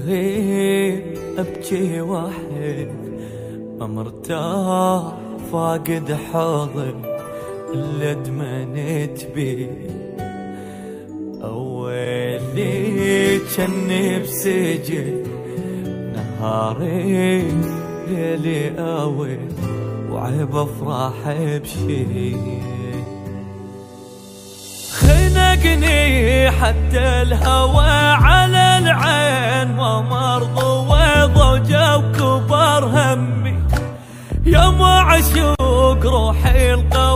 غير ابكي وحيد ما مرتاح فاقد حاضن اللي ادمنت بيه. أولي جني بسجن نهاري ليلي آوي وعيب افرح بشي. خنقني حتى الهوى على العين ما مرضوا وضجوا وكبر همي يا معشوق روحي القوي